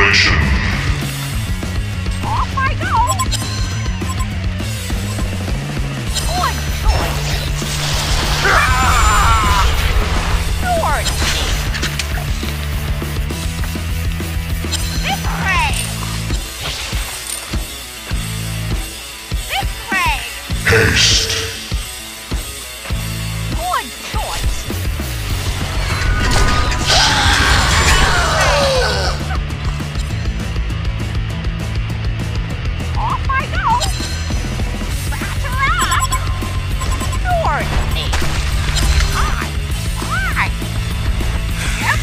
Regeneration. Off I go! One choice! North! This way! This way! Haste. One choice! Off I go! Batter up! North! Aye! Yep!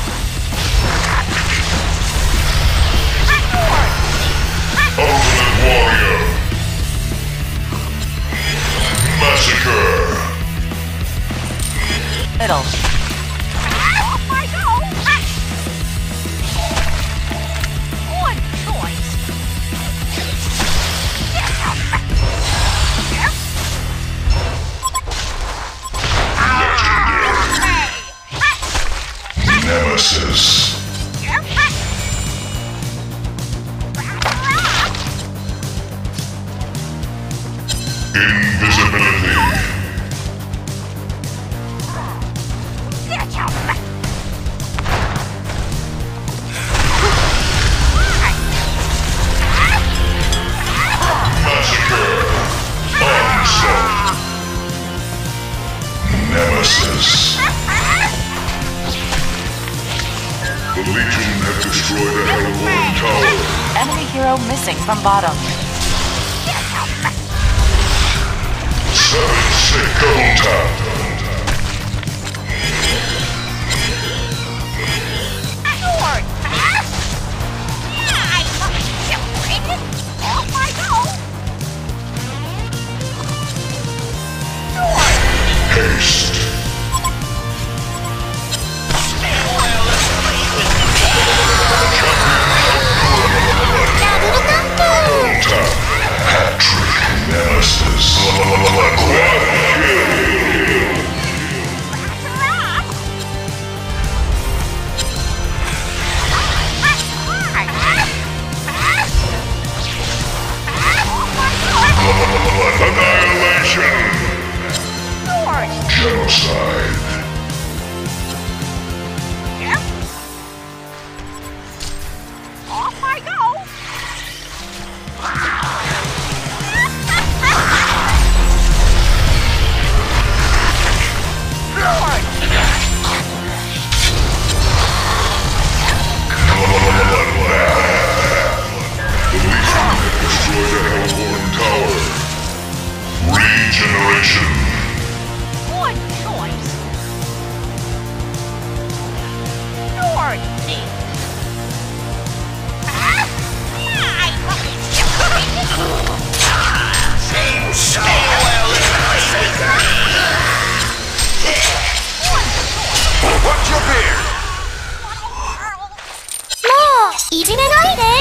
North! Ultimate Warrior. Massacre. Middle. Off I go! One choice! Yep! Nemesis. Yep! Invisibility. Massacre. Onslaught. Nemesis. The Legion have destroyed a Hellborn tower. Enemy hero missing from bottom. 7-6 double tap. Off I go! Haste. Double tap. Hat-trick. Nemesis. Quad kill. Annihilation. Genocide. Yep. Off I go. The Legion have destroyed a Hellborn tower. Regeneration. One choice. North. Watch your beard. もういじめないで。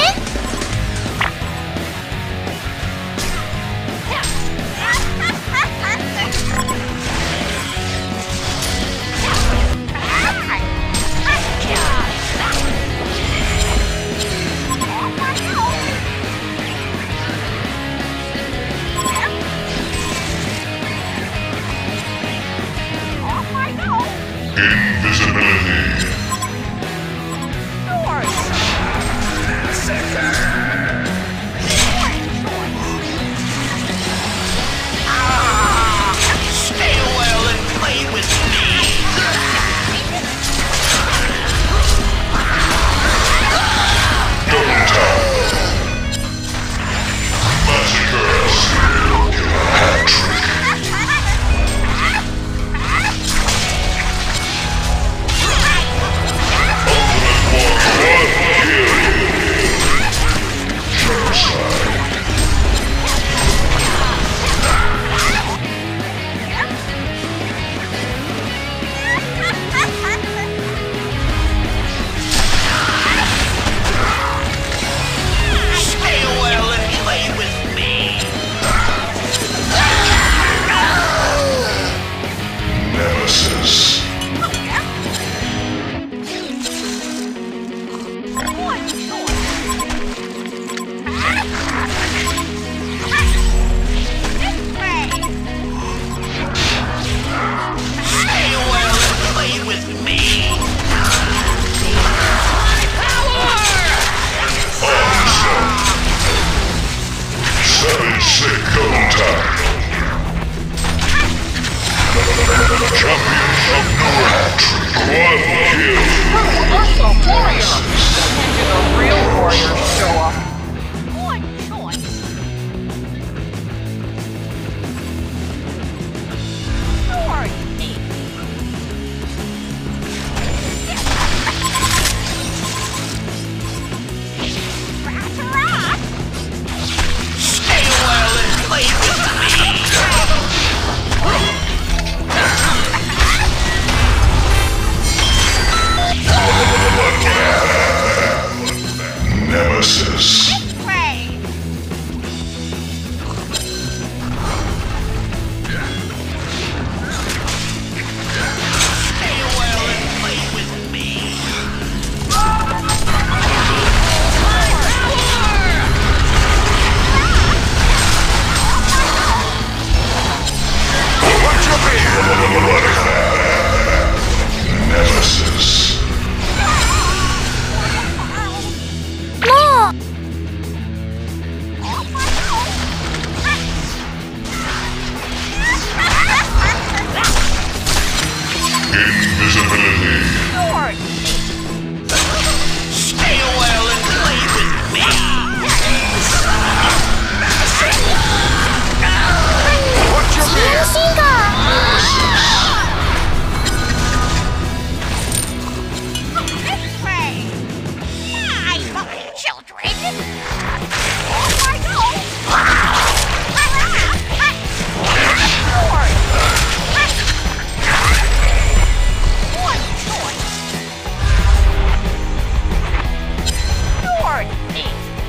Invisibility. Double tap. Massacre. Hat-trick. Champions of Newerth. Quad kill. Also, warrior. When do the real warriors show up? Good choice. Dorothy. Stay a while and play with me. Nemesis. Pray. Stay a while and play with me. Watch your Nemesis. More! Invisibility. Stay a while and play with me. Watch your Shiga! Children. Off I go. One choice. Dorothy.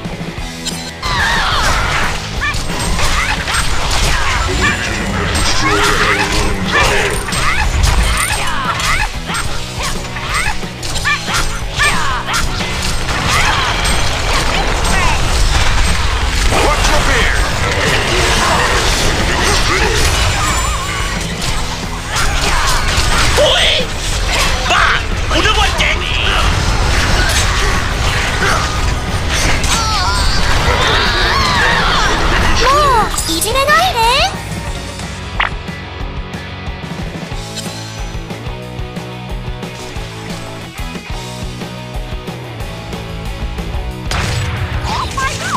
Watch your beard. Ui! Ba! Udah goceng! More! いじめないで! Off I go.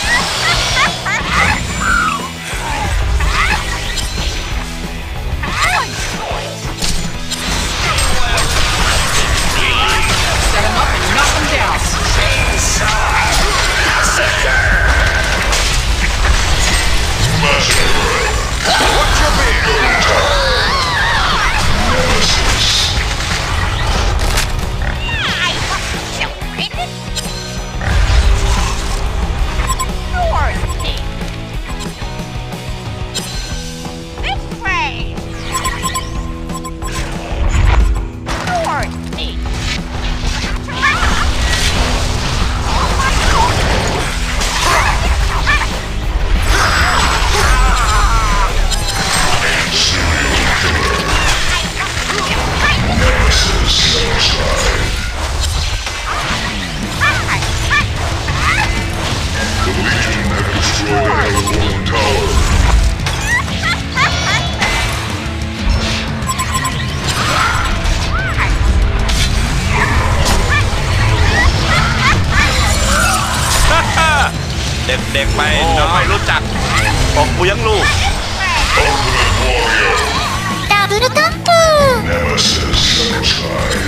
One choice. Set him up and knock him down. Massacre. Watch your beard. Nemesis. Children. Dorothy. This way. Dorothy. Off I go. Nemesis. Suicide. The Legion have destroyed the HoN Tower. Haha! เด็กๆไปเนาะไม่รู้จักบอกกูยังลูก Ultimate Warrior. ダブルタップ! Nemesis. Suicide.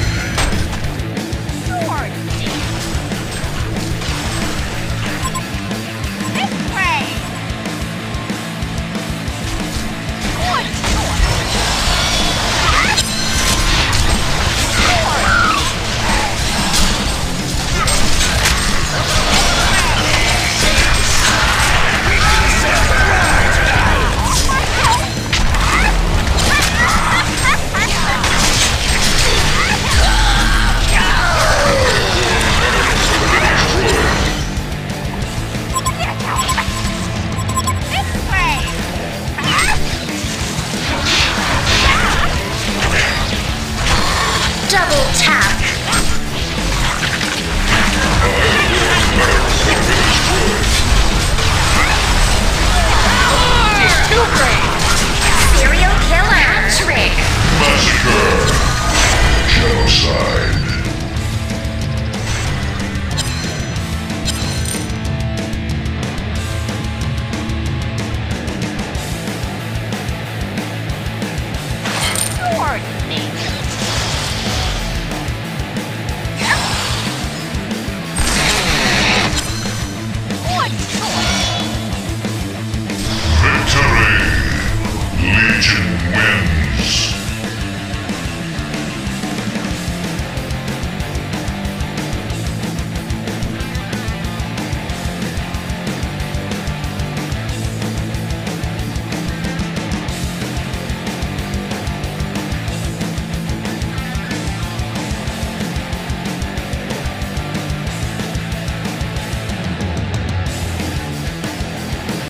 Dorothy. This way. Good choice. Double tap! He's too brave. Serial killer! Trick! win.